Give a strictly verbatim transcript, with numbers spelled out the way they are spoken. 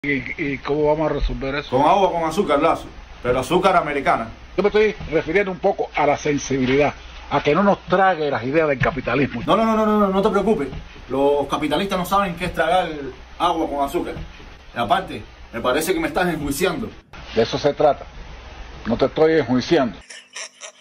¿Y, y cómo vamos a resolver eso? Con agua con azúcar, Lazo, pero azúcar americana. Yo me estoy refiriendo un poco a la sensibilidad, a que no nos trague las ideas del capitalismo. No, no, no, no, no, no te preocupes. Los capitalistas no saben qué es tragar agua con azúcar. Y aparte, me parece que me estás enjuiciando. De eso se trata. No te estoy enjuiciando.